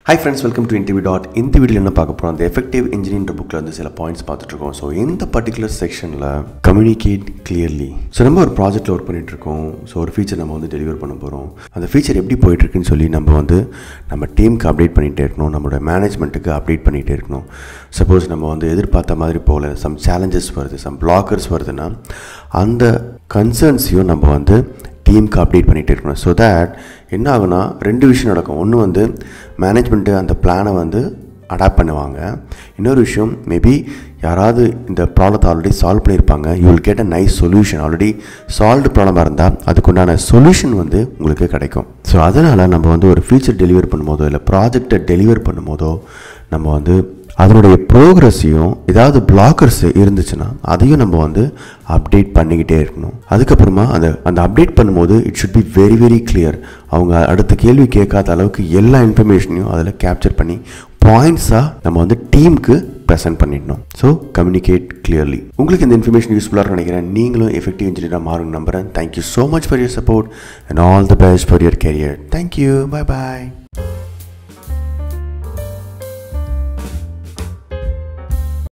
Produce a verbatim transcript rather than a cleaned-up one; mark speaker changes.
Speaker 1: Hi friends, welcome to InterviewDOT. In the video, we will talk about the effective engineering book la sila points paathukom. So in the particular section la communicate clearly. So நம்ம ஒரு ப்ராஜெக்ட்ல work பண்ணிட்டு இருக்கோம். So ஒரு feature நம்ம வந்து deliver பண்ண போகிறோம். அந்த ஃபீச்சர் எப்படி போயிட்டு இருக்குன்னு சொல்லி நம்ம வந்து நம்ம டீமுக்கு அப்டேட் பண்ணிகிட்டே இருக்கணும், நம்மளோட மேனேஜ்மெண்ட்டுக்கு அப்டேட் பண்ணிகிட்டே இருக்கணும். சப்போஸ் நம்ம வந்து எதிர்பார்த்த மாதிரி போகல, சம் சேலஞ்சஸ் வருது, சம் பிளாக்கர்ஸ் வருதுன்னா அந்த கன்சர்ன்ஸையும் நம்ம வந்து டீமுக்கு அப்டேட் பண்ணிகிட்டே இருக்கணும். ஸோ தேட் என்ன ஆகுனா ரெண்டு விஷயம் நடக்கும். ஒன்று வந்து மேனேஜ்மெண்ட்டு அந்த பிளானை வந்து அடாப்ட் பண்ணுவாங்க. இன்னொரு விஷயம், மேபி யாராவது இந்த ப்ராப்ளத்தை ஆல்ரெடி சால்வ் பண்ணியிருப்பாங்க. You will get a nice solution. Already solved ப்ராப்ளமாக இருந்தால் அதுக்குண்டான சொல்யூஷன் வந்து உங்களுக்கு கிடைக்கும். ஸோ அதனால் நம்ம வந்து ஒரு ஃபீச்சர் டெலிவர் பண்ணும்போதோ இல்லை ப்ராஜெக்டை டெலிவர் பண்ணும்போதோ நம்ம வந்து அதனுடைய ப்ரோக்ரஸையும் ஏதாவது பிளாக்கர்ஸ் இருந்துச்சுன்னா அதையும் நம்ம வந்து அப்டேட் பண்ணிக்கிட்டே இருக்கணும். அதுக்கப்புறமா அந்த அந்த அப்டேட் பண்ணும்போது it should be very very clear. அவங்க அடுத்த கேள்வி கேட்காத அளவுக்கு எல்லா இன்ஃபர்மேஷனையும் அதில் கேப்சர் பண்ணி பாயிண்ட்ஸாக நம்ம வந்து டீமுக்கு ப்ரெசென்ட் பண்ணிடணும். So communicate clearly. உங்களுக்கு இந்த இன்ஃபர்மேஷன் யூஸ்ஃபுல்லாக நினைக்கிறேன். நீங்களும் எஃபெக்டிவ் இன்ஜினியராக மாறுங்க நம்புகிறேன். Thank you so much for your support and all the best for your career. Thank you. Bye bye.